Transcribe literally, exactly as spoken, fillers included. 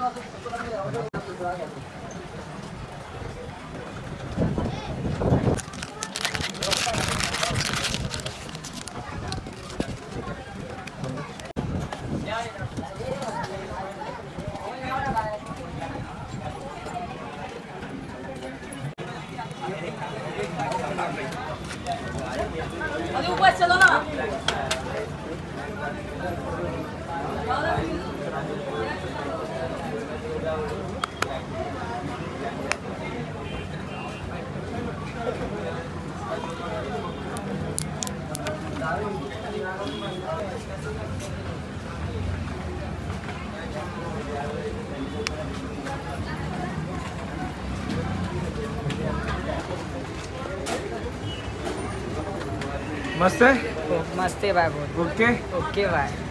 अरे ऊपर चलो ना। मस्त है मस्त है भाई बहुत ओके ओके भाई।